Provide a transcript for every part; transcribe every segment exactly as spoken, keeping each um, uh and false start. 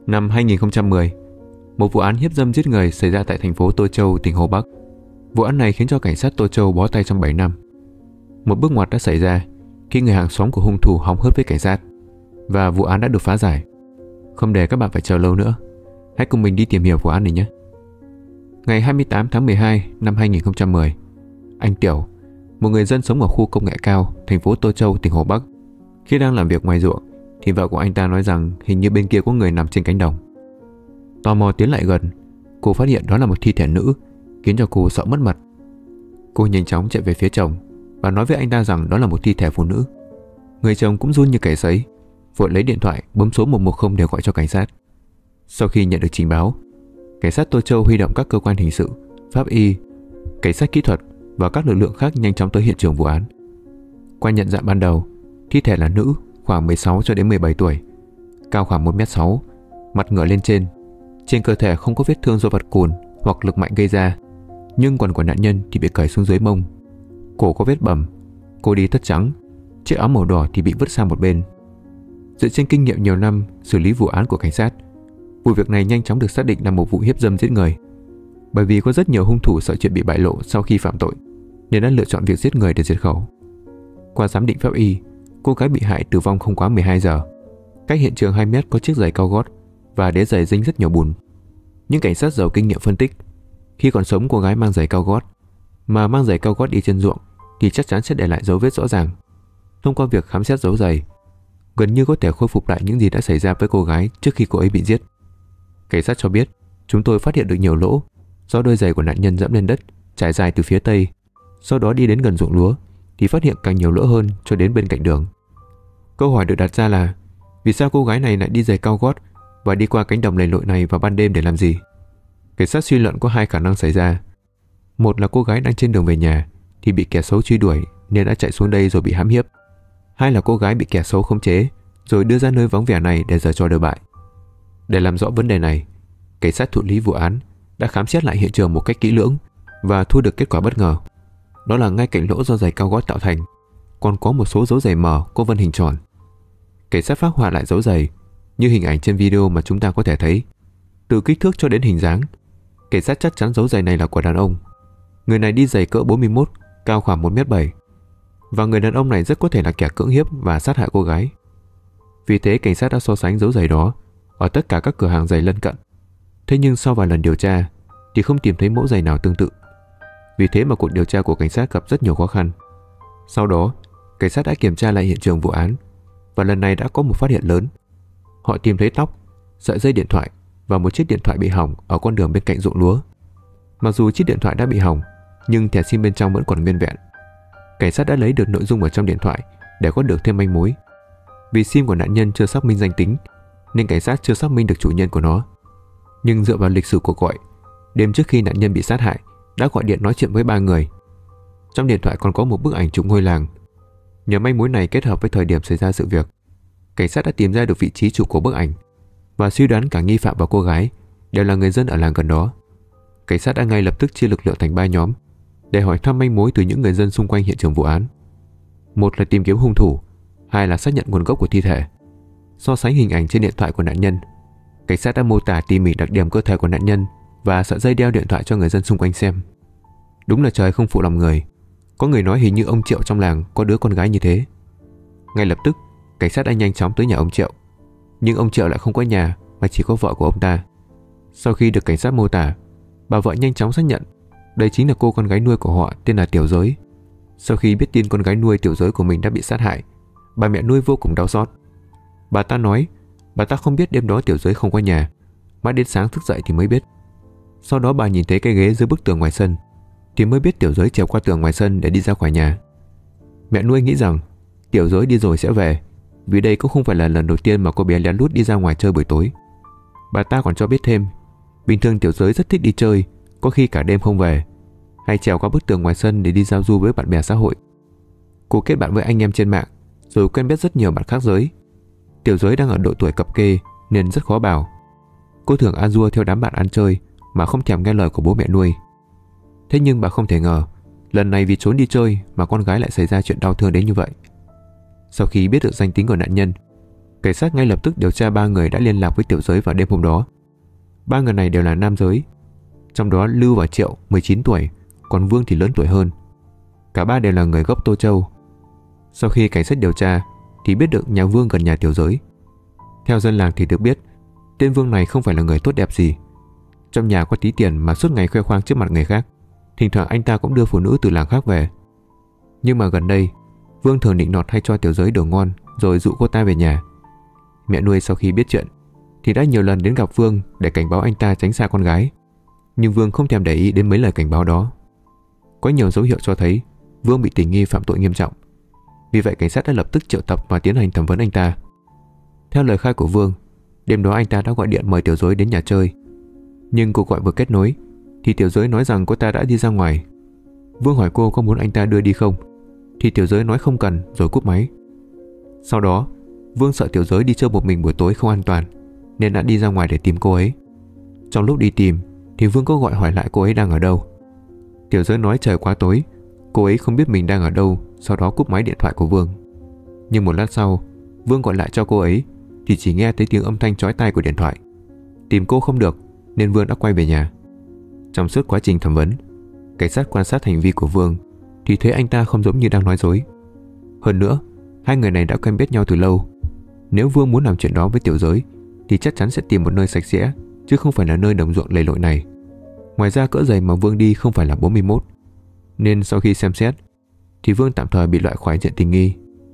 Năm hai nghìn không trăm mười, một vụ án hiếp dâm giết người xảy ra tại thành phố Tô Châu, tỉnh Hồ Bắc. Vụ án này khiến cho cảnh sát Tô Châu bó tay trong bảy năm. Một bước ngoặt đã xảy ra khi người hàng xóm của hung thủ hòng hớt với cảnh sát, và vụ án đã được phá giải. Không để các bạn phải chờ lâu nữa, hãy cùng mình đi tìm hiểu vụ án này nhé. Ngày hai mươi tám tháng mười hai năm hai nghìn không trăm mười, anh Tiểu, một người dân sống ở khu công nghệ cao, thành phố Tô Châu, tỉnh Hồ Bắc, khi đang làm việc ngoài ruộng thì vợ của anh ta nói rằng hình như bên kia có người nằm trên cánh đồng. Tò mò tiến lại gần, cô phát hiện đó là một thi thể nữ, khiến cho cô sợ mất mật. Cô nhanh chóng chạy về phía chồng và nói với anh ta rằng đó là một thi thể phụ nữ. Người chồng cũng run như cầy sấy, vội lấy điện thoại bấm số một một không để gọi cho cảnh sát. Sau khi nhận được trình báo, cảnh sát Tô Châu huy động các cơ quan hình sự, pháp y, cảnh sát kỹ thuật và các lực lượng khác nhanh chóng tới hiện trường vụ án. Qua nhận dạng ban đầu, thi thể là nữ, khoảng mười sáu cho đến mười bảy tuổi, cao khoảng một mét sáu, mặt ngửa lên trên. Trên cơ thể không có vết thương do vật cùn hoặc lực mạnh gây ra, nhưng quần của nạn nhân thì bị cởi xuống dưới mông. Cổ có vết bầm, cô đi tất trắng, chiếc áo màu đỏ thì bị vứt sang một bên. Dựa trên kinh nghiệm nhiều năm xử lý vụ án của cảnh sát, vụ việc này nhanh chóng được xác định là một vụ hiếp dâm giết người. Bởi vì có rất nhiều hung thủ sợ chuyện bị bại lộ sau khi phạm tội, nên đã lựa chọn việc giết người để diệt khẩu. Qua giám định pháp y, cô gái bị hại tử vong không quá mười hai giờ. Cách hiện trường hai mét có chiếc giày cao gót và đế giày dính rất nhiều bùn. Những cảnh sát giàu kinh nghiệm phân tích, khi còn sống cô gái mang giày cao gót, mà mang giày cao gót đi trên ruộng thì chắc chắn sẽ để lại dấu vết rõ ràng. Thông qua việc khám xét dấu giày, gần như có thể khôi phục lại những gì đã xảy ra với cô gái trước khi cô ấy bị giết. Cảnh sát cho biết, chúng tôi phát hiện được nhiều lỗ do đôi giày của nạn nhân dẫm lên đất trải dài từ phía tây, sau đó đi đến gần ruộng lúa thì phát hiện càng nhiều lỗ hơn cho đến bên cạnh đường. Câu hỏi được đặt ra là vì sao cô gái này lại đi giày cao gót và đi qua cánh đồng lầy lội này vào ban đêm để làm gì? Cảnh sát suy luận có hai khả năng xảy ra. Một là cô gái đang trên đường về nhà thì bị kẻ xấu truy đuổi nên đã chạy xuống đây rồi bị hãm hiếp. Hai là cô gái bị kẻ xấu khống chế rồi đưa ra nơi vắng vẻ này để giở trò đồi bại. Để làm rõ vấn đề này, cảnh sát thụ lý vụ án đã khám xét lại hiện trường một cách kỹ lưỡng và thu được kết quả bất ngờ. Đó là ngay cạnh lỗ do giày cao gót tạo thành còn có một số dấu giày mờ có vân hình tròn. Cảnh sát phác họa lại dấu giày như hình ảnh trên video mà chúng ta có thể thấy. Từ kích thước cho đến hình dáng, cảnh sát chắc chắn dấu giày này là của đàn ông. Người này đi giày cỡ bốn mươi mốt, cao khoảng một mét bảy. Và người đàn ông này rất có thể là kẻ cưỡng hiếp và sát hại cô gái. Vì thế cảnh sát đã so sánh dấu giày đó ở tất cả các cửa hàng giày lân cận. Thế nhưng sau vài lần điều tra thì không tìm thấy mẫu giày nào tương tự. Vì thế mà cuộc điều tra của cảnh sát gặp rất nhiều khó khăn. Sau đó, cảnh sát đã kiểm tra lại hiện trường vụ án và lần này đã có một phát hiện lớn. Họ tìm thấy tóc, sợi dây điện thoại và một chiếc điện thoại bị hỏng ở con đường bên cạnh ruộng lúa. Mặc dù chiếc điện thoại đã bị hỏng, nhưng thẻ sim bên trong vẫn còn nguyên vẹn. Cảnh sát đã lấy được nội dung ở trong điện thoại để có được thêm manh mối. Vì sim của nạn nhân chưa xác minh danh tính, nên cảnh sát chưa xác minh được chủ nhân của nó. Nhưng dựa vào lịch sử cuộc gọi, đêm trước khi nạn nhân bị sát hại đã gọi điện nói chuyện với ba người. Trong điện thoại còn có một bức ảnh chụp ngôi làng. Nhờ manh mối này kết hợp với thời điểm xảy ra sự việc, cảnh sát đã tìm ra được vị trí chụp của bức ảnh và suy đoán cả nghi phạm và cô gái đều là người dân ở làng gần đó. Cảnh sát đã ngay lập tức chia lực lượng thành ba nhóm để hỏi thăm manh mối từ những người dân xung quanh hiện trường vụ án. Một là tìm kiếm hung thủ, hai là xác nhận nguồn gốc của thi thể. So sánh hình ảnh trên điện thoại của nạn nhân, cảnh sát đã mô tả tỉ mỉ đặc điểm cơ thể của nạn nhân và sợi dây đeo điện thoại cho người dân xung quanh xem. Đúng là trời không phụ lòng người, có người nói hình như ông Triệu trong làng có đứa con gái như thế. Ngay lập tức, cảnh sát đã nhanh chóng tới nhà ông Triệu, nhưng ông Triệu lại không có nhà mà chỉ có vợ của ông ta. Sau khi được cảnh sát mô tả, bà vợ nhanh chóng xác nhận đây chính là cô con gái nuôi của họ tên là Tiểu Giới. Sau khi biết tin con gái nuôi Tiểu Giới của mình đã bị sát hại, bà mẹ nuôi vô cùng đau xót. Bà ta nói bà ta không biết đêm đó Tiểu Giới không có nhà, mãi đến sáng thức dậy thì mới biết. Sau đó bà nhìn thấy cái ghế dưới bức tường ngoài sân thì mới biết Tiểu Giới trèo qua tường ngoài sân để đi ra khỏi nhà. Mẹ nuôi nghĩ rằng Tiểu Giới đi rồi sẽ về, vì đây cũng không phải là lần đầu tiên mà cô bé lén lút đi ra ngoài chơi buổi tối. Bà ta còn cho biết thêm, bình thường Tiểu Giới rất thích đi chơi, có khi cả đêm không về, hay trèo qua bức tường ngoài sân để đi giao du với bạn bè xã hội. Cô kết bạn với anh em trên mạng, rồi quen biết rất nhiều bạn khác giới. Tiểu Giới đang ở độ tuổi cập kê nên rất khó bảo. Cô thường a dua theo đám bạn ăn chơi mà không thèm nghe lời của bố mẹ nuôi. Thế nhưng bà không thể ngờ lần này vì trốn đi chơi mà con gái lại xảy ra chuyện đau thương đến như vậy. Sau khi biết được danh tính của nạn nhân, Cảnh sát ngay lập tức điều tra ba người đã liên lạc với Tiểu Giới vào đêm hôm đó. Ba người này đều là nam giới, trong đó Lưu và Triệu mười chín tuổi, còn Vương thì lớn tuổi hơn. Cả ba đều là người gốc Tô Châu. Sau khi cảnh sát điều tra thì biết được nhà Vương gần nhà Tiểu Giới. Theo dân làng thì được biết tên Vương này không phải là người tốt đẹp gì. Trong nhà có tí tiền mà suốt ngày khoe khoang trước mặt người khác. Thỉnh thoảng anh ta cũng đưa phụ nữ từ làng khác về. Nhưng mà gần đây Vương thường nịnh nọt hay cho Tiểu Giới đồ ngon rồi dụ cô ta về nhà. Mẹ nuôi sau khi biết chuyện thì đã nhiều lần đến gặp Vương để cảnh báo anh ta tránh xa con gái. Nhưng Vương không thèm để ý đến mấy lời cảnh báo đó. Có nhiều dấu hiệu cho thấy Vương bị tình nghi phạm tội nghiêm trọng. Vì vậy cảnh sát đã lập tức triệu tập và tiến hành thẩm vấn anh ta. Theo lời khai của Vương, đêm đó anh ta đã gọi điện mời Tiểu Giới đến nhà chơi. Nhưng cuộc gọi vừa kết nối thì Tiểu Giới nói rằng cô ta đã đi ra ngoài. Vương hỏi cô có muốn anh ta đưa đi không, thì Tiểu Giới nói không cần rồi cúp máy. Sau đó Vương sợ Tiểu Giới đi chơi một mình buổi tối không an toàn nên đã đi ra ngoài để tìm cô ấy. Trong lúc đi tìm thì Vương có gọi hỏi lại cô ấy đang ở đâu. Tiểu Giới nói trời quá tối, cô ấy không biết mình đang ở đâu, sau đó cúp máy điện thoại của Vương. Nhưng một lát sau Vương gọi lại cho cô ấy thì chỉ nghe thấy tiếng âm thanh chói tai của điện thoại. Tìm cô không được nên Vương đã quay về nhà. Trong suốt quá trình thẩm vấn, cảnh sát quan sát hành vi của Vương thì thấy anh ta không giống như đang nói dối. Hơn nữa, hai người này đã quen biết nhau từ lâu. Nếu Vương muốn làm chuyện đó với Tiểu Giới thì chắc chắn sẽ tìm một nơi sạch sẽ, chứ không phải là nơi đồng ruộng lầy lội này. Ngoài ra cỡ giày mà Vương đi không phải là bốn mươi mốt, nên sau khi xem xét thì Vương tạm thời bị loại khỏi diện tình nghi.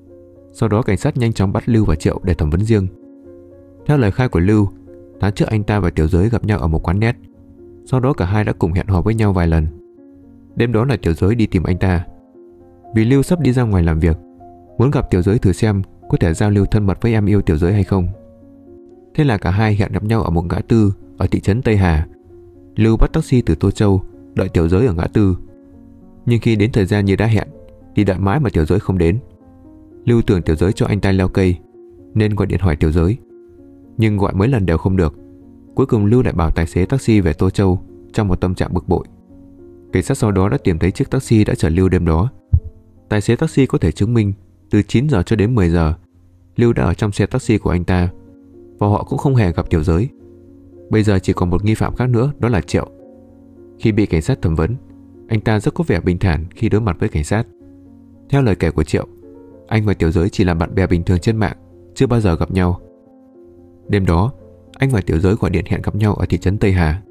Sau đó cảnh sát nhanh chóng bắt Lưu và Triệu để thẩm vấn riêng. Theo lời khai của Lưu, tháng trước anh ta và Tiểu Giới gặp nhau ở một quán net. Sau đó cả hai đã cùng hẹn hò với nhau vài lần. Đêm đó là Tiểu Giới đi tìm anh ta. Vì Lưu sắp đi ra ngoài làm việc, muốn gặp Tiểu Giới thử xem có thể giao lưu thân mật với em yêu Tiểu Giới hay không. Thế là cả hai hẹn gặp nhau ở một ngã tư ở thị trấn Tây Hà. Lưu bắt taxi từ Tô Châu đợi Tiểu Giới ở ngã tư. Nhưng khi đến thời gian như đã hẹn thì đợi mãi mà Tiểu Giới không đến. Lưu tưởng Tiểu Giới cho anh ta leo cây nên gọi điện hỏi Tiểu Giới, nhưng gọi mấy lần đều không được. Cuối cùng Lưu lại bảo tài xế taxi về Tô Châu trong một tâm trạng bực bội. Cảnh sát sau đó đã tìm thấy chiếc taxi đã chở Lưu đêm đó. Tài xế taxi có thể chứng minh từ chín giờ cho đến mười giờ Lưu đã ở trong xe taxi của anh ta, và họ cũng không hề gặp Tiểu Giới. Bây giờ chỉ còn một nghi phạm khác nữa, đó là Triệu. Khi bị cảnh sát thẩm vấn, anh ta rất có vẻ bình thản khi đối mặt với cảnh sát. Theo lời kể của Triệu, anh và Tiểu Giới chỉ là bạn bè bình thường trên mạng, chưa bao giờ gặp nhau. Đêm đó, anh và Tiểu Giới gọi điện hẹn gặp nhau ở thị trấn Tây Hà.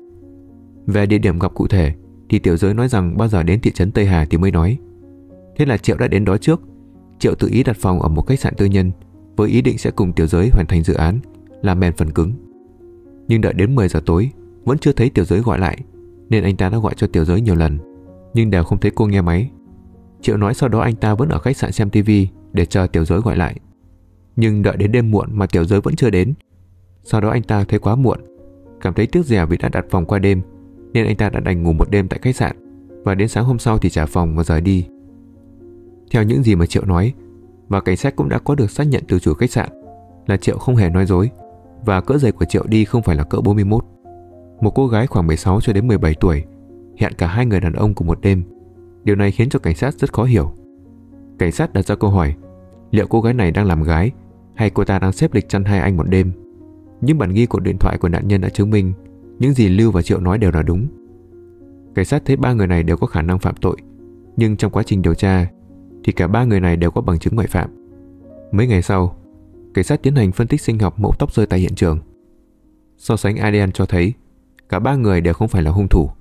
Về địa điểm gặp cụ thể thì Tiểu Giới nói rằng bao giờ đến thị trấn Tây Hà thì mới nói. Thế là Triệu đã đến đó trước. Triệu tự ý đặt phòng ở một khách sạn tư nhân với ý định sẽ cùng Tiểu Giới hoàn thành dự án, làm mền phần cứng. Nhưng đợi đến mười giờ tối vẫn chưa thấy Tiểu Giới gọi lại, nên anh ta đã gọi cho Tiểu Giới nhiều lần nhưng đều không thấy cô nghe máy. Triệu nói sau đó anh ta vẫn ở khách sạn xem tivi để chờ Tiểu Giới gọi lại. Nhưng đợi đến đêm muộn mà Tiểu Giới vẫn chưa đến. Sau đó anh ta thấy quá muộn, cảm thấy tiếc rẻ vì đã đặt phòng qua đêm, nên anh ta đã đành ngủ một đêm tại khách sạn, và đến sáng hôm sau thì trả phòng và rời đi. Theo những gì mà Triệu nói, và cảnh sát cũng đã có được xác nhận từ chủ khách sạn, là Triệu không hề nói dối, và cỡ giày của Triệu đi không phải là cỡ bốn mươi mốt. Một cô gái khoảng mười sáu cho đến mười bảy tuổi hẹn cả hai người đàn ông cùng một đêm. Điều này khiến cho cảnh sát rất khó hiểu. Cảnh sát đặt ra câu hỏi liệu cô gái này đang làm gái hay cô ta đang xếp lịch chăn hai anh một đêm. Nhưng bản ghi của điện thoại của nạn nhân đã chứng minh những gì Lưu và Triệu nói đều là đúng. Cảnh sát thấy ba người này đều có khả năng phạm tội, nhưng trong quá trình điều tra thì cả ba người này đều có bằng chứng ngoại phạm. Mấy ngày sau, cảnh sát tiến hành phân tích sinh học mẫu tóc rơi tại hiện trường. So sánh a đê en cho thấy cả ba người đều không phải là hung thủ.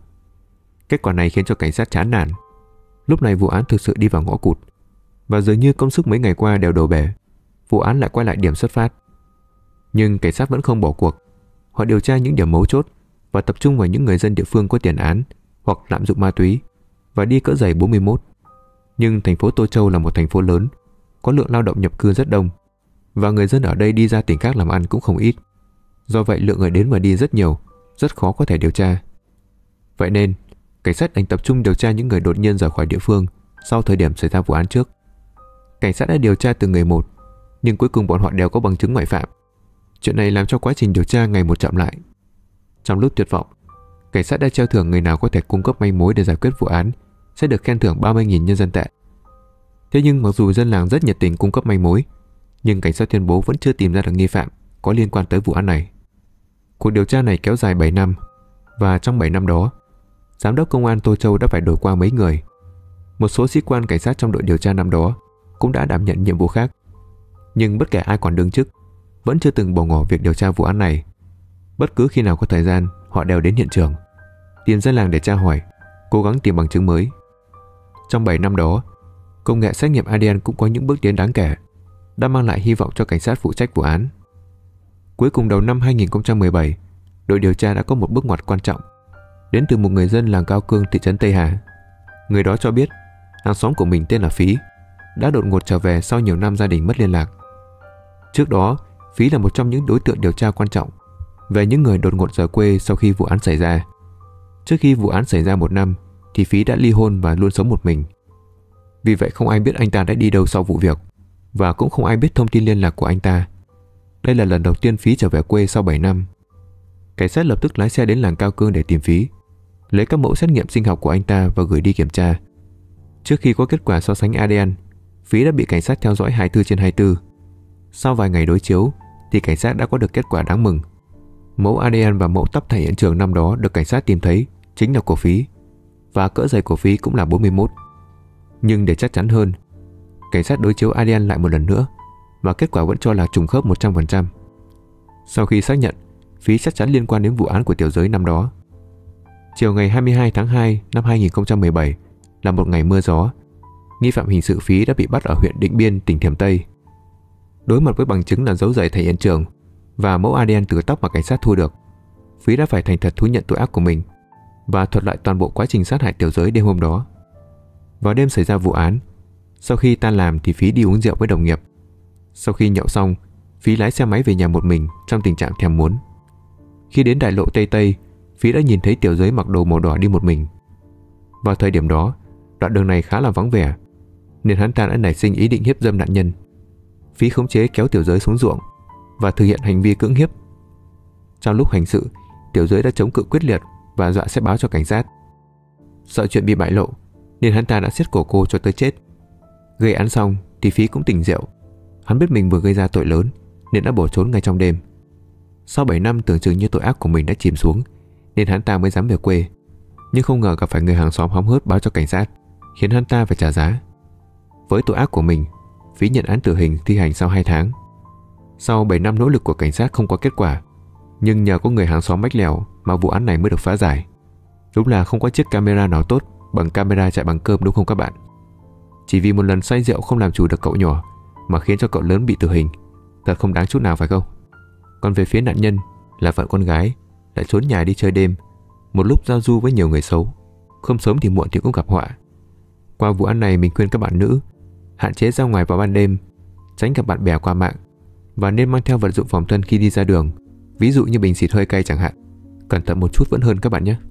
Kết quả này khiến cho cảnh sát chán nản. Lúc này vụ án thực sự đi vào ngõ cụt, và dường như công sức mấy ngày qua đều đổ bể. Vụ án lại quay lại điểm xuất phát. Nhưng cảnh sát vẫn không bỏ cuộc. Họ điều tra những điểm mấu chốt và tập trung vào những người dân địa phương có tiền án hoặc lạm dụng ma túy và đi cỡ giày bốn mươi mốt. Nhưng thành phố Tô Châu là một thành phố lớn, có lượng lao động nhập cư rất đông, và người dân ở đây đi ra tỉnh khác làm ăn cũng không ít. Do vậy lượng người đến và đi rất nhiều, rất khó có thể điều tra. Vậy nên cảnh sát đành tập trung điều tra những người đột nhiên rời khỏi địa phương sau thời điểm xảy ra vụ án trước. Cảnh sát đã điều tra từng người một, nhưng cuối cùng bọn họ đều có bằng chứng ngoại phạm. Chuyện này làm cho quá trình điều tra ngày một chậm lại. Trong lúc tuyệt vọng, cảnh sát đã treo thưởng người nào có thể cung cấp manh mối để giải quyết vụ án sẽ được khen thưởng ba mươi nghìn nhân dân tệ. Thế nhưng mặc dù dân làng rất nhiệt tình cung cấp manh mối, Nhưng cảnh sát tuyên bố vẫn chưa tìm ra được nghi phạm có liên quan tới vụ án này. Cuộc điều tra này kéo dài bảy năm, và trong bảy năm đó, giám đốc công an Tô Châu đã phải đổi qua mấy người. Một số sĩ quan cảnh sát trong đội điều tra năm đó cũng đã đảm nhận nhiệm vụ khác. Nhưng bất kể ai còn đương chức, vẫn chưa từng bỏ ngỏ việc điều tra vụ án này. Bất cứ khi nào có thời gian, họ đều đến hiện trường, tìm dân làng để tra hỏi, cố gắng tìm bằng chứng mới. Trong bảy năm đó, công nghệ xét nghiệm a đê en cũng có những bước tiến đáng kể, đã mang lại hy vọng cho cảnh sát phụ trách vụ án. Cuối cùng đầu năm hai nghìn không trăm mười bảy, đội điều tra đã có một bước ngoặt quan trọng, đến từ một người dân làng Cao Cương, thị trấn Tây Hà. Người đó cho biết hàng xóm của mình tên là Phí đã đột ngột trở về sau nhiều năm gia đình mất liên lạc. Trước đó, Phí là một trong những đối tượng điều tra quan trọng về những người đột ngột rời quê sau khi vụ án xảy ra. Trước khi vụ án xảy ra một năm thì Phí đã ly hôn và luôn sống một mình. Vì vậy không ai biết anh ta đã đi đâu sau vụ việc, và cũng không ai biết thông tin liên lạc của anh ta. Đây là lần đầu tiên Phí trở về quê sau bảy năm. Cảnh sát lập tức lái xe đến làng Cao Cương để tìm Phí, lấy các mẫu xét nghiệm sinh học của anh ta và gửi đi kiểm tra. Trước khi có kết quả so sánh a đê en, Phí đã bị cảnh sát theo dõi hai mươi tư trên hai mươi tư. Sau vài ngày đối chiếu thì cảnh sát đã có được kết quả đáng mừng. Mẫu a đê en và mẫu tóc tại hiện trường năm đó được cảnh sát tìm thấy chính là của Phí, và cỡ giày của Phí cũng là bốn mươi mốt. Nhưng để chắc chắn hơn, cảnh sát đối chiếu a đê en lại một lần nữa, và kết quả vẫn cho là trùng khớp một trăm phần trăm. Sau khi xác nhận Phí chắc chắn liên quan đến vụ án của Tiểu Giới năm đó. Chiều ngày hai mươi hai tháng hai năm hai nghìn không trăm mười bảy là một ngày mưa gió. Nghi phạm hình sự Phí đã bị bắt ở huyện Định Biên, tỉnh Thiểm Tây. Đối mặt với bằng chứng là dấu giày tại hiện trường và mẫu a đê en từ tóc mà cảnh sát thu được, Phí đã phải thành thật thú nhận tội ác của mình và thuật lại toàn bộ quá trình sát hại Tiểu Giới đêm hôm đó. Vào đêm xảy ra vụ án, sau khi tan làm thì Phí đi uống rượu với đồng nghiệp. Sau khi nhậu xong, Phí lái xe máy về nhà một mình trong tình trạng thèm muốn. Khi đến đại lộ Tây Tây, Phí đã nhìn thấy Tiểu Giới mặc đồ màu đỏ đi một mình. Vào thời điểm đó, đoạn đường này khá là vắng vẻ, nên hắn ta đã nảy sinh ý định hiếp dâm nạn nhân. Phí khống chế kéo Tiểu Giới xuống ruộng và thực hiện hành vi cưỡng hiếp. Trong lúc hành sự, Tiểu Giới đã chống cự quyết liệt và dọa sẽ báo cho cảnh sát. Sợ chuyện bị bại lộ nên hắn ta đã siết cổ cô cho tới chết. Gây án xong thì Phí cũng tỉnh rượu. Hắn biết mình vừa gây ra tội lớn nên đã bỏ trốn ngay trong đêm. Sau bảy năm tưởng chừng như tội ác của mình đã chìm xuống, nên hắn ta mới dám về quê. Nhưng không ngờ gặp phải người hàng xóm hóng hớt báo cho cảnh sát, khiến hắn ta phải trả giá. Với tội ác của mình, Phí nhận án tử hình thi hành sau hai tháng. Sau bảy năm nỗ lực của cảnh sát không có kết quả, nhưng nhờ có người hàng xóm mách lèo mà vụ án này mới được phá giải. Đúng là không có chiếc camera nào tốt bằng camera chạy bằng cơm, đúng không các bạn? Chỉ vì một lần say rượu không làm chủ được cậu nhỏ mà khiến cho cậu lớn bị tử hình, thật không đáng chút nào phải không? Còn về phía nạn nhân là phận con gái lại trốn nhà đi chơi đêm, một lúc giao du với nhiều người xấu, không sớm thì muộn thì cũng gặp họa. Qua vụ án này mình khuyên các bạn nữ hạn chế ra ngoài vào ban đêm, tránh gặp bạn bè qua mạng, và nên mang theo vật dụng phòng thân khi đi ra đường, ví dụ như bình xịt hơi cay chẳng hạn. Cẩn thận một chút vẫn hơn các bạn nhé.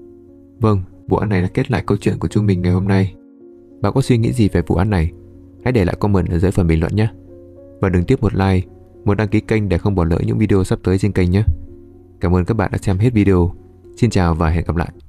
Vâng, vụ án này đã kết lại câu chuyện của chúng mình ngày hôm nay. Bạn có suy nghĩ gì về vụ án này? Hãy để lại comment ở dưới phần bình luận nhé. Và đừng tiếp một like, một đăng ký kênh để không bỏ lỡ những video sắp tới trên kênh nhé. Cảm ơn các bạn đã xem hết video. Xin chào và hẹn gặp lại.